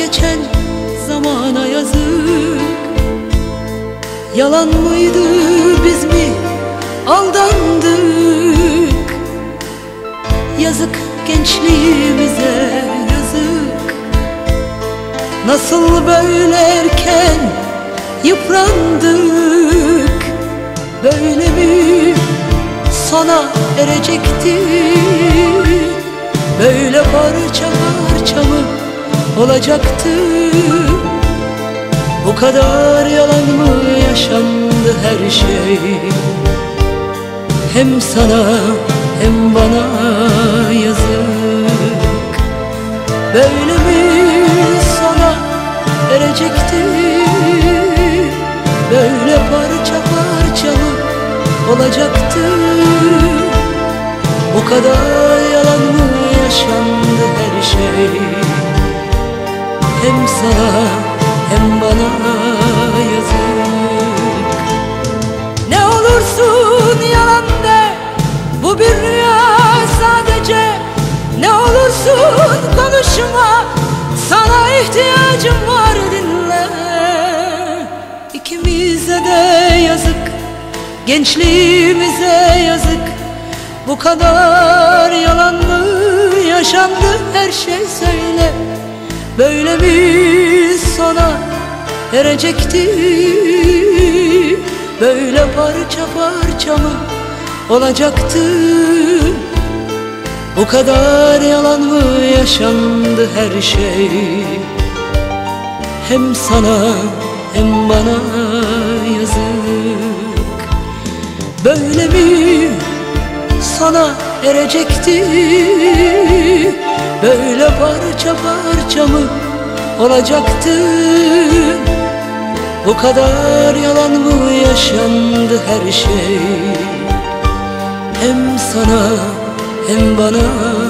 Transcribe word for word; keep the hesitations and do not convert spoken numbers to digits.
geçen zamana yazık. Yalan mıydı, biz mi aldandık? Yazık gençliğimize, yazık. Nasıl böyle erken yıprandık? Böyle mi sona erecekti? Böyle parça parça mı olacaktı? Bu kadar yalan mı yaşandı her şey? Hem sana hem bana yazık. Böyle mi sona erecekti? Böyle parça parça mı olacaktı? Bu kadar yalan mı yaşandı her şey? Hem sana hem bana yazık. Ne olursun yalan de, bu bir rüya sadece. Ne olursun konuşma, sana ihtiyacım var, dinle. İkimize de yazık, gençliğimize yazık. Bu kadar yalan mı yaşandı her şey, söyle. Böyle mi sona erecekti? Böyle parça parça mı olacaktı? Bu kadar yalan mı yaşandı her şey? Hem sana hem bana yazık. Böyle mi sana erecekti? Böyle parça parça mı olacaktı? Bu kadar yalan mı yaşandı her şey? Hem sana hem bana